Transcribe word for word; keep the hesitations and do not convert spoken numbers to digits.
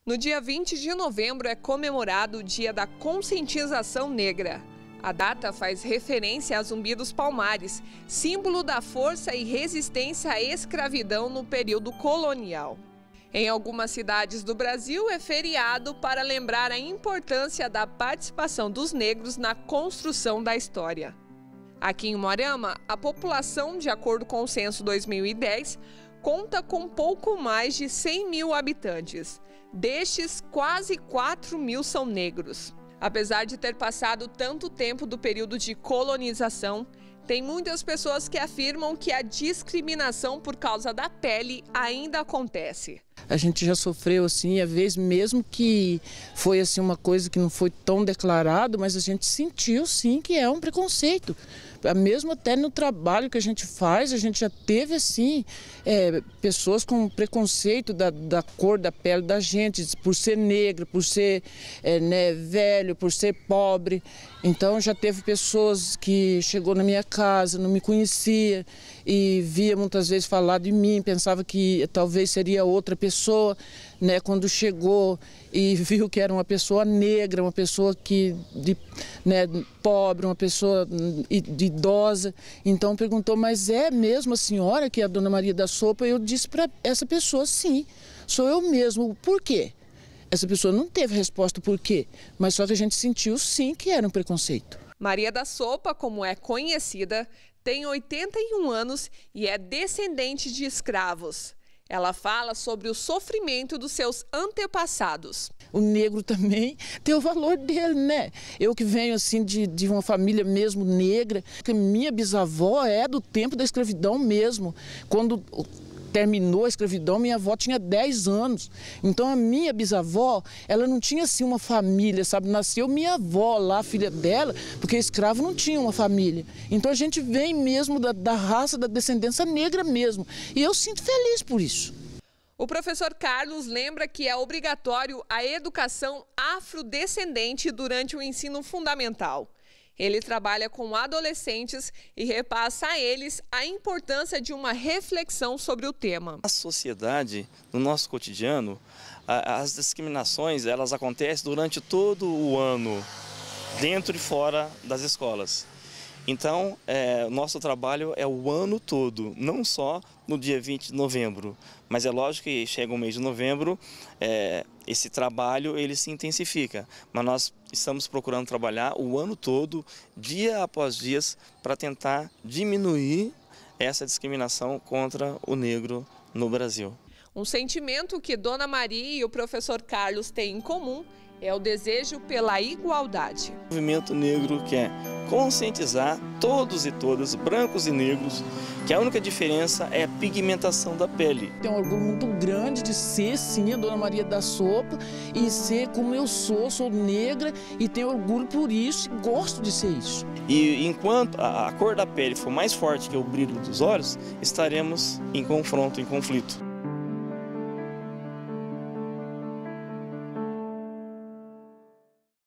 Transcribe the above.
No dia vinte de novembro é comemorado o Dia da Conscientização Negra. A data faz referência a Zumbi dos Palmares, símbolo da força e resistência à escravidão no período colonial. Em algumas cidades do Brasil é feriado para lembrar a importância da participação dos negros na construção da história. Aqui em Moarama, a população, de acordo com o Censo dois mil e dez, conta com pouco mais de cem mil habitantes. Destes, quase quatro mil são negros. Apesar de ter passado tanto tempo do período de colonização, tem muitas pessoas que afirmam que a discriminação por causa da pele ainda acontece. A gente já sofreu assim, às vezes mesmo que foi assim uma coisa que não foi tão declarado, mas a gente sentiu sim que é um preconceito. Mesmo até no trabalho que a gente faz, a gente já teve assim é, pessoas com preconceito da, da cor da pele da gente, por ser negra, por ser é, né, velho, por ser pobre. Então já teve pessoas que chegou na minha casa, não me conhecia e via muitas vezes falar de mim, pensava que talvez seria outra pessoa, né, quando chegou e viu que era uma pessoa negra, uma pessoa que, de, né, pobre, uma pessoa de idosa. Então perguntou, mas é mesmo a senhora que é a Dona Maria da Sopa? Eu disse para essa pessoa, sim, sou eu mesmo. Por quê? Essa pessoa não teve resposta por quê, mas só que a gente sentiu sim que era um preconceito. Maria da Sopa, como é conhecida, tem oitenta e um anos e é descendente de escravos. Ela fala sobre o sofrimento dos seus antepassados. O negro também tem o valor dele, né? Eu que venho assim de, de uma família mesmo negra, porque minha bisavó é do tempo da escravidão mesmo. Quando terminou a escravidão, minha avó tinha dez anos. Então a minha bisavó, ela não tinha assim uma família, sabe? Nasceu minha avó lá, filha dela, porque escravo não tinha uma família. Então a gente vem mesmo da, da raça, da descendência negra mesmo. E eu sinto feliz por isso. O professor Carlos lembra que é obrigatório a educação afrodescendente durante o ensino fundamental. Ele trabalha com adolescentes e repassa a eles a importância de uma reflexão sobre o tema. Na sociedade, no nosso cotidiano, as discriminações elas acontecem durante todo o ano, dentro e fora das escolas. Então, é, o nosso trabalho é o ano todo, não só no dia vinte de novembro, mas é lógico que chega o mês de novembro, é, esse trabalho ele se intensifica, mas nós estamos procurando trabalhar o ano todo, dia após dia, para tentar diminuir essa discriminação contra o negro no Brasil. Um sentimento que Dona Maria e o professor Carlos têm em comum é o desejo pela igualdade. O movimento negro quer conscientizar todos e todas, brancos e negros, que a única diferença é a pigmentação da pele. Tenho um orgulho muito grande de ser, sim, a Dona Maria da Sopa e ser como eu sou, sou negra e tenho orgulho por isso e gosto de ser isso. E enquanto a, a cor da pele for mais forte que o brilho dos olhos, estaremos em confronto, em conflito.